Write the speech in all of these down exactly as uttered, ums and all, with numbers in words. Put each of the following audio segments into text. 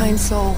kind soul.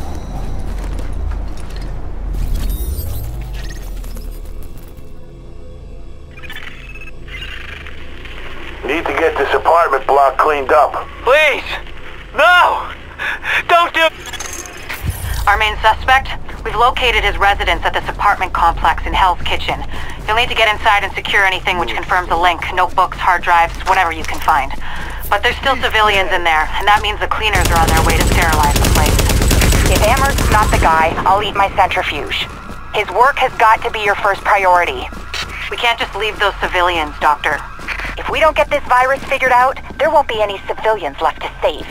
Need to get this apartment block cleaned up. Please! No! Don't do... Our main suspect? We've located his residence at this apartment complex in Hell's Kitchen. You'll need to get inside and secure anything which confirms the link. Notebooks, hard drives, whatever you can find. But there's still civilians in there, and that means the cleaners are on their way to sterilize the place. If Amherst's not the guy, I'll eat my centrifuge. His work has got to be your first priority. We can't just leave those civilians, Doctor. If we don't get this virus figured out, there won't be any civilians left to save.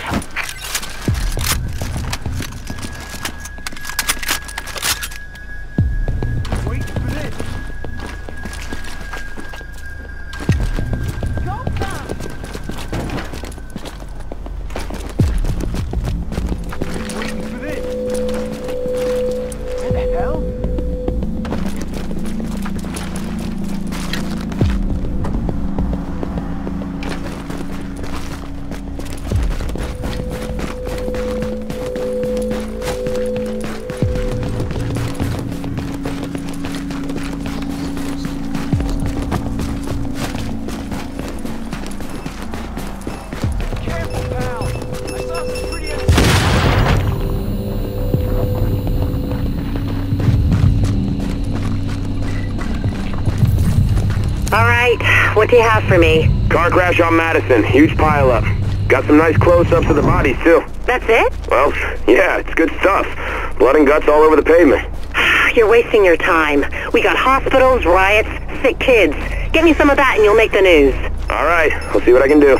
What do you have for me? Car crash on Madison. Huge pileup. Got some nice close-ups of the bodies, too. That's it? Well, yeah, it's good stuff. Blood and guts all over the pavement. You're wasting your time. We got hospitals, riots, sick kids. Get me some of that and you'll make the news. All right, I'll see what I can do.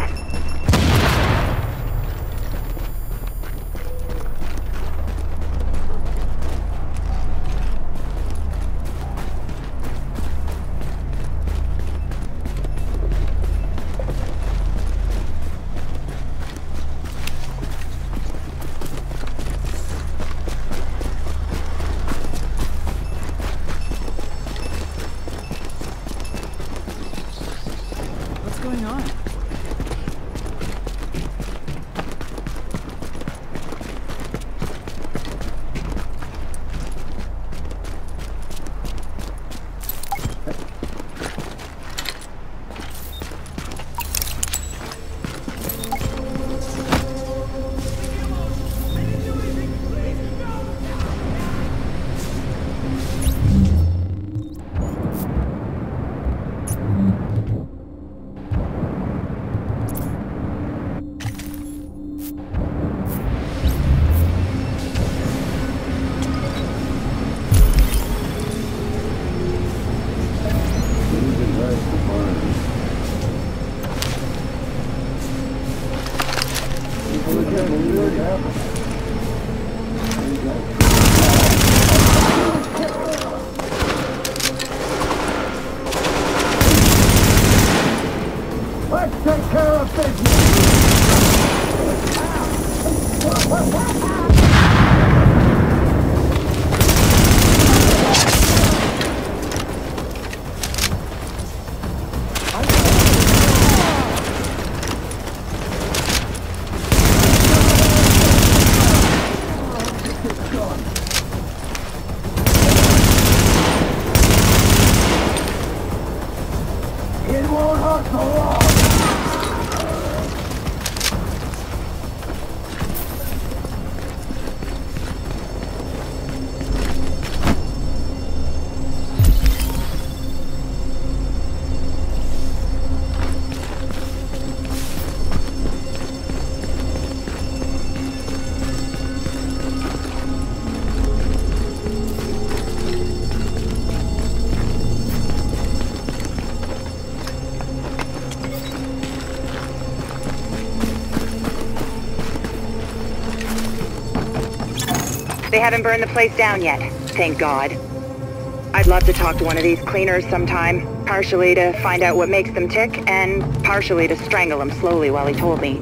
What's going on? Let's take care of business. It won't hurt so long. They haven't burned the place down yet, thank God. I'd love to talk to one of these cleaners sometime, partially to find out what makes them tick, and partially to strangle him slowly while he told me.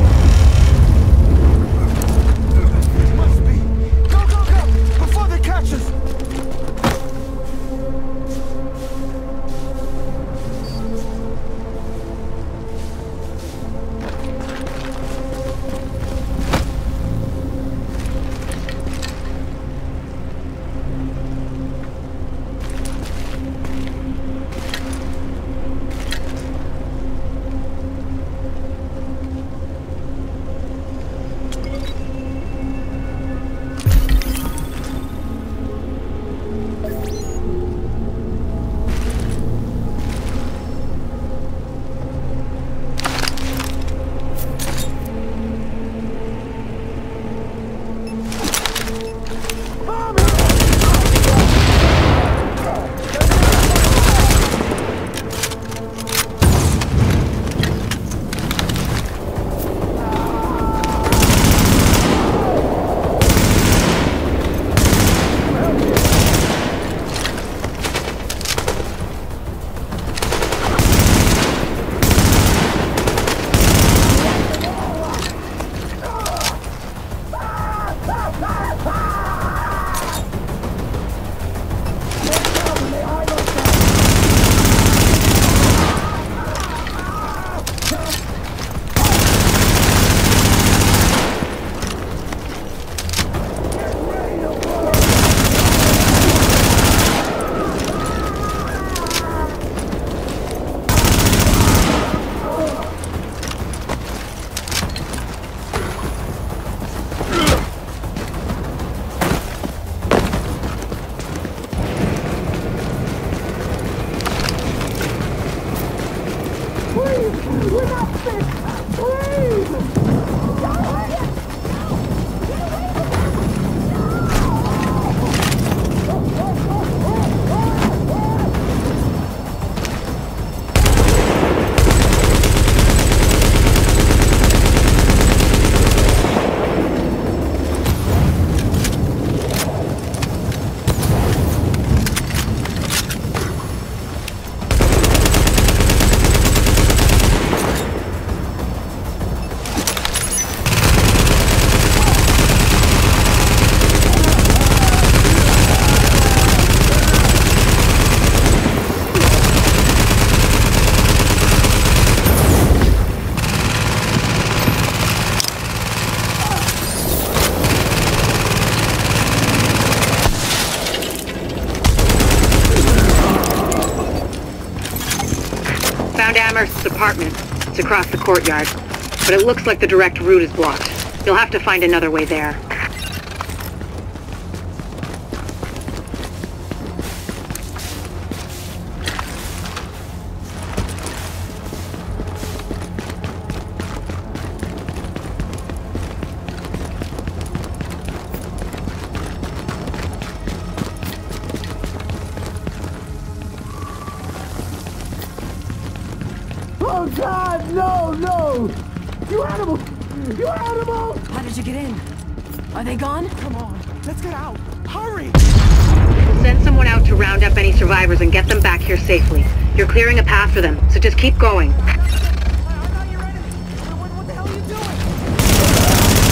Must be. Go, go, go! Before they catch Amherst's apartment. It's across the courtyard. But it looks like the direct route is blocked. You'll have to find another way there. Oh God, no, no! You animal! You animal! How did you get in? Are they gone? Come on, let's get out! Hurry! We'll send someone out to round up any survivors and get them back here safely. You're clearing a path for them, so just keep going. I'm not your enemy! What, what the hell are you doing?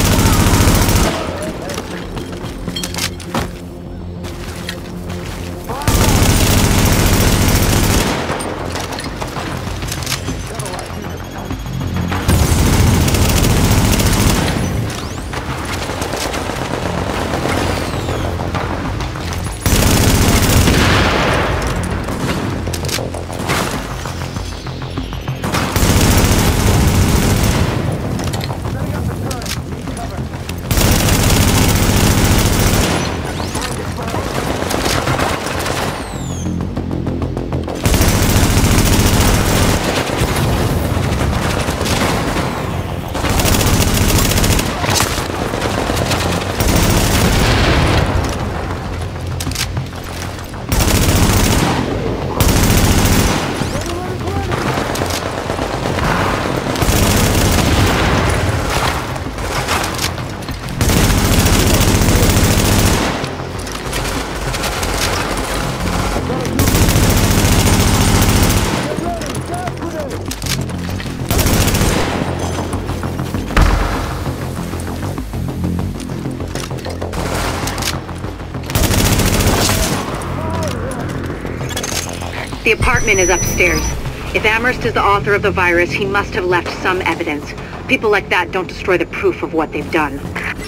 The apartment is upstairs. If Amherst is the author of the virus, he must have left some evidence. People like that don't destroy the proof of what they've done.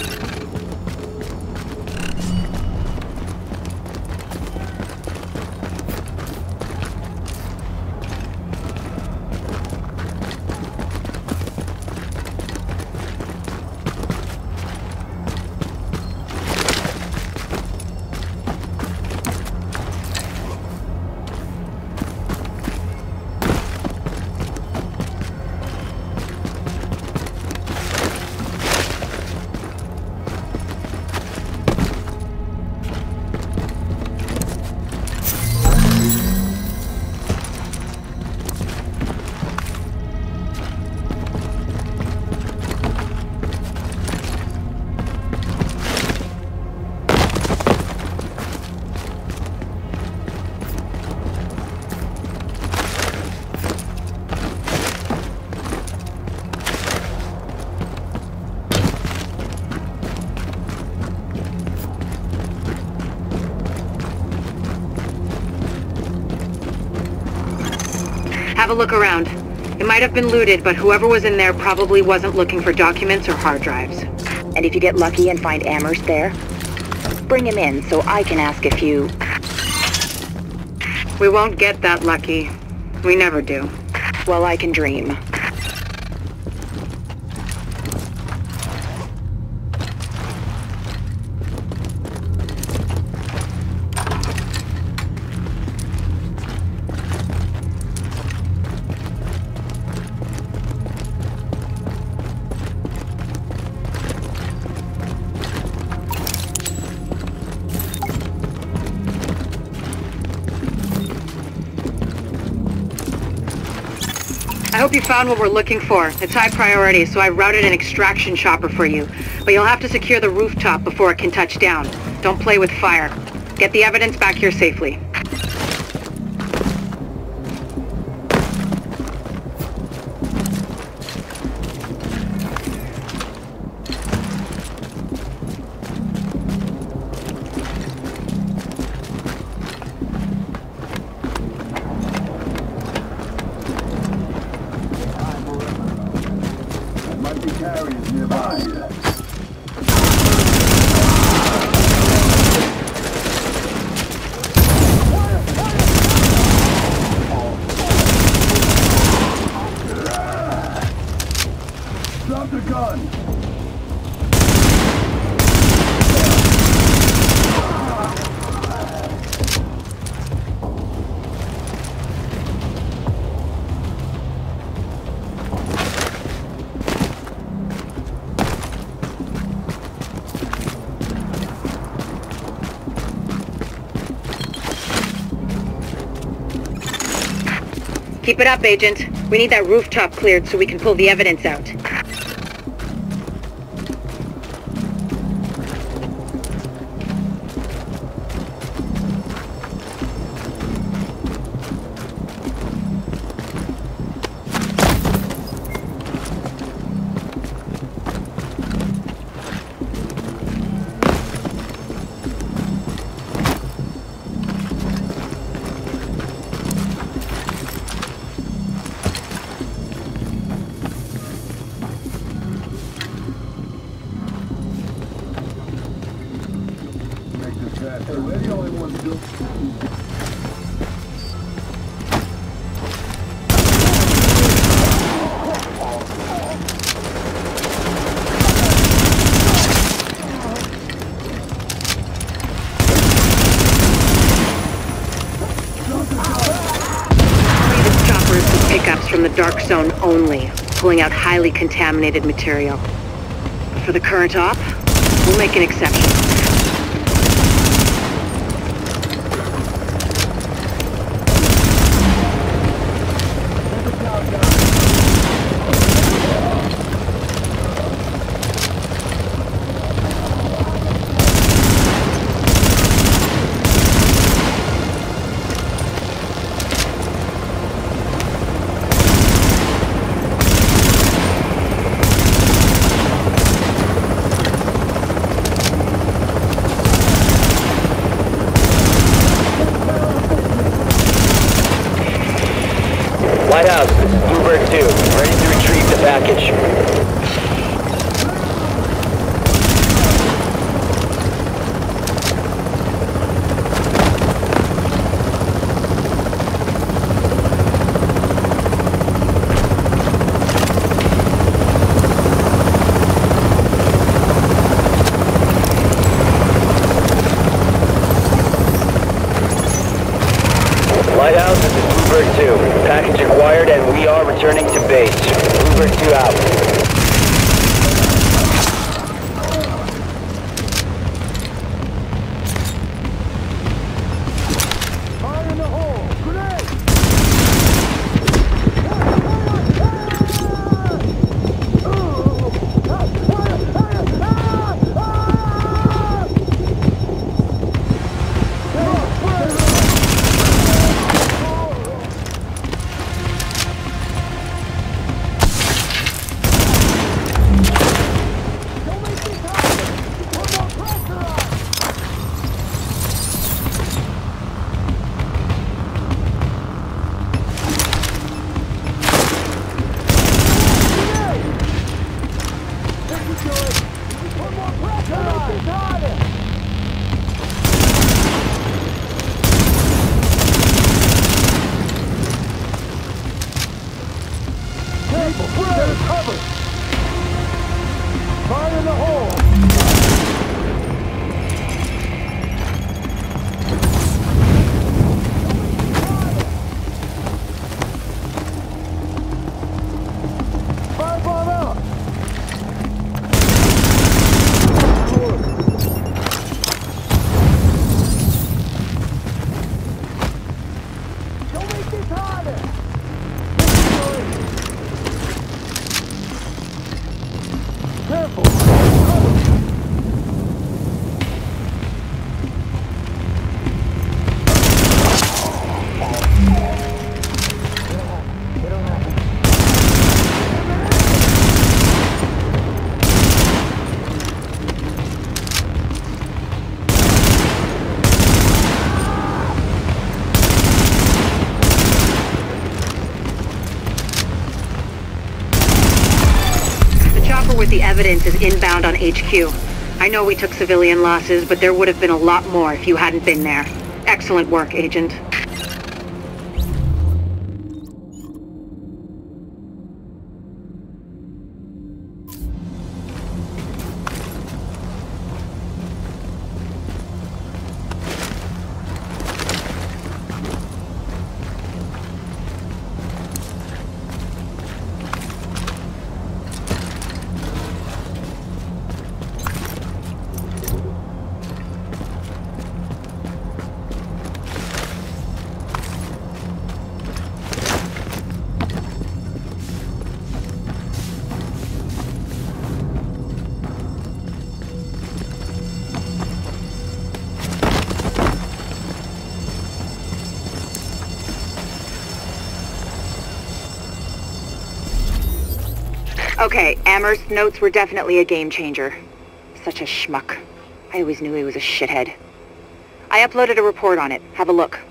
Have a look around. It might have been looted, but whoever was in there probably wasn't looking for documents or hard drives. And if you get lucky and find Amherst there, bring him in so I can ask a few... We won't get that lucky. We never do. Well, I can dream. I hope you found what we're looking for. It's high priority, so I routed an extraction chopper for you. But you'll have to secure the rooftop before it can touch down. Don't play with fire. Get the evidence back here safely. Might be carriers nearby. Keep it up, Agent. We need that rooftop cleared so we can pull the evidence out. From the dark zone only, pulling out highly contaminated material. For the current op, we'll make an exception. Lighthouse, this is Bluebird two. Ready to retrieve the package. Lighthouse, this is Bluebird two. Package acquired and we are returning to base. Bluebird two out. With the evidence is inbound on H Q. I know we took civilian losses, but there would have been a lot more if you hadn't been there. Excellent work, Agent. Okay, Amherst's notes were definitely a game changer. Such a schmuck. I always knew he was a shithead. I uploaded a report on it. Have a look.